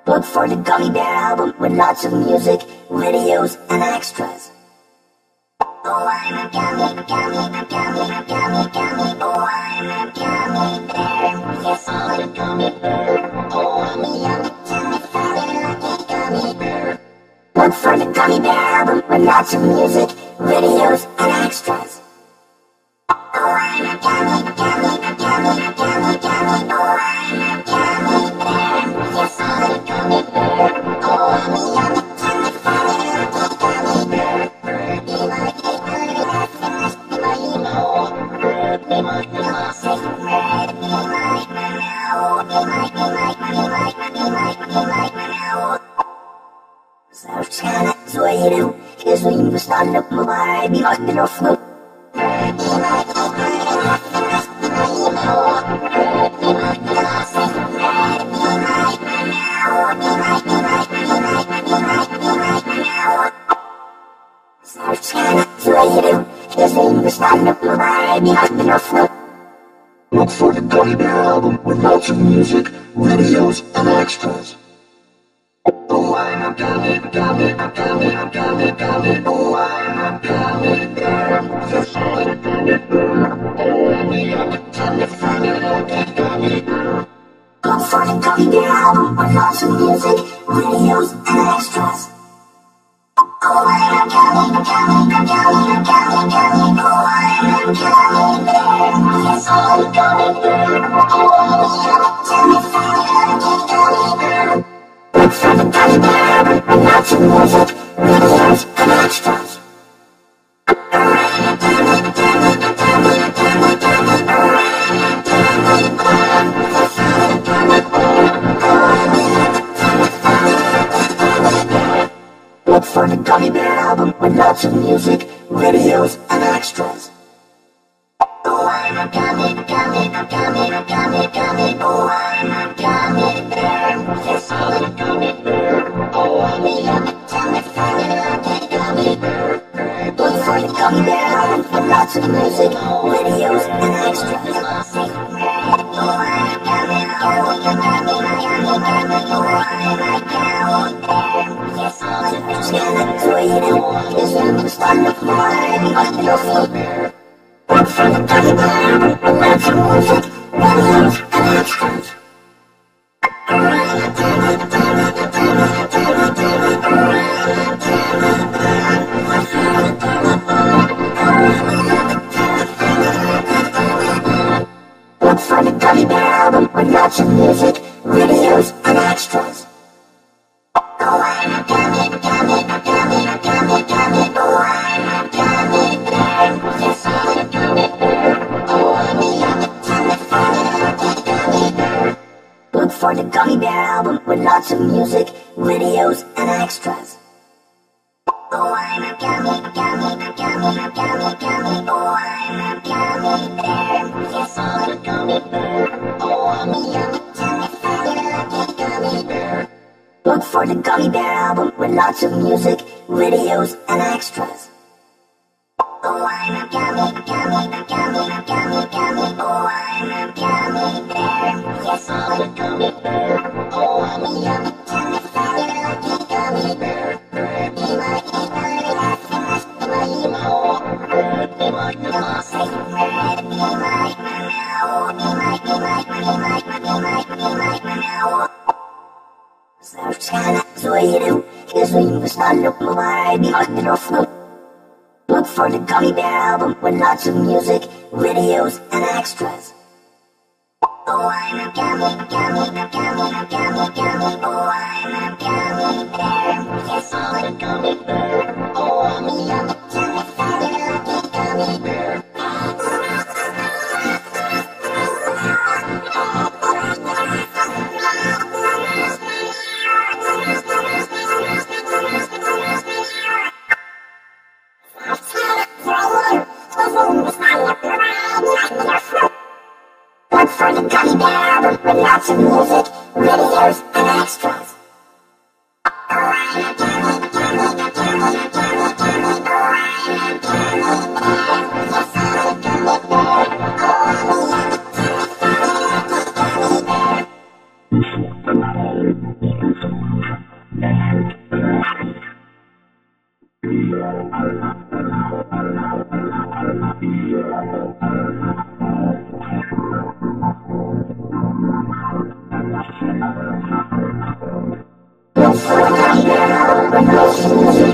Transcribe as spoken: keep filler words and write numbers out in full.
Look for the Gummy Bear album with lots of music, videos, and extras. Oh, I'm a gummy, gummy, a gummy, a gummy, gummy. Oh, I'm a gummy bear. Yes, I'm a gummy bear. Oh, I'm a yummy, tummy, funny, lucky gummy bear. Look for the Gummy Bear album with lots of music, videos, and extras. Oh, I'm a gummy, gummy, a gummy, a gummy, gummy. Oh, I'm a gummy bear. Yes, I'm a gummy bear. Oh, I'm a yummy, tummy, funny, lucky gummy bear. Be my cake, honey, that's the rest of my emo. Be my philosophy, red. Be like my now. Be like, be like, be like, be like, be like my now. Zawsze złejdę, kiedy im wystanę po maj, mi chodź do flu. Look for the Gummy Bear album with lots of music, videos, and extras. Oh, I'm a gummy, gummy, a gummy, a gummy, gummy. Oh, I'm a gummy bear. Yes, I'm a gummy bear. Oh, I'm a yummy, tummy, funny, lucky gummy bear. Look for the Gummy Bear album with lots of music, videos, and extras. Oh, I'm a gummy, gummy, a gummy, a gummy, gummy. Oh, I'm a gummy bear. Yes, I'm a gummy bear. Oh, I'm a yummy, tummy, funny, lucky gummy bear. Look for the Gummy Bear album with lots of music, videos, and extras. Look for the Gummy Bear album with lots of music, videos, and extras. Oh, I'm a gummy, gummy, a gummy, a gummy, gummy. Oh, I'm a gummy bear. Yes, I'm a gummy bear. Oh, I'm a yummy, tummy, funny, lucky gummy bear. Look for the Gummy Bear album with lots of music, videos, and extras. Oh, I'm a gummy, gummy, a gummy, a gummy, gummy. Oh, I'm a gummy bear. Yes, I'm a gummy bear. Is in the stand of mine, I love bear. Look for the Gummy Bear album with lots of music, videos, and extras. Look for the Gummy Bear album with lots of music, videos, and extras. Oh, I'm a gummy, gummy, a gummy, a gummy, gummy. Oh, I'm a gummy bear. Yes, I'm a gummy bear. Oh, I'm a yummy, tummy, funny, lucky gummy bear. Look for the Gummy Bear album with lots of music, videos, and extras. Oh, I'm a gummy, gummy, a gummy, a gummy, gummy. Oh, I'm a gummy bear. Yes, I'm a gummy bear. Oh, I'm a yummy, tummy, funny, lucky gummy bear. Look for the Gummy Bear album with lots of music, videos, and extras. Oh, I'm a gummy, gummy, a gummy, a gummy, gummy. Oh, I'm a gummy bear. Yes, I'm a gummy bear. Oh, I'm a yummy, tummy, funny, lucky gummy bear. Be my cake, honey, that's the rest of my emo. Be like my philosophy, red. Be like my now. Be like, be like, be like, be like, be like my now. Zawsze złejdę, kiedy im wystanę po maj, mi chodź do flu. Look for the Gummy Bear album with lots of music, videos, and extras. Oh, I'm a gummy, gummy, a gummy, a gummy, gummy. Oh, I'm a gummy bear. Yes, I'm a gummy bear. Oh, I'm a yummy, tummy, funny, lucky gummy bear. Look for the Gummy Bear album with lots of music, videos, Look for the gummy bear, when lost in music.